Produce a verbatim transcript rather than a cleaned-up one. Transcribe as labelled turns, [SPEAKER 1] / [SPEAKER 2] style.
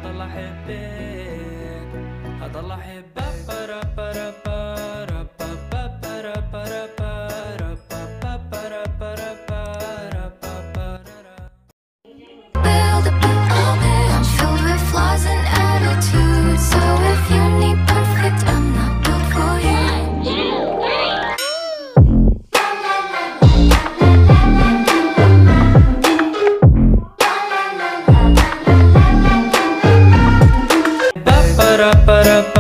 [SPEAKER 1] هضل احبك هضل احبك برا برا برا برا برا برا برا برا برا برا برا.
[SPEAKER 2] Build up an image filled with flaws and attitudes. So if you need perfect, I'm not built for you.
[SPEAKER 1] Para para para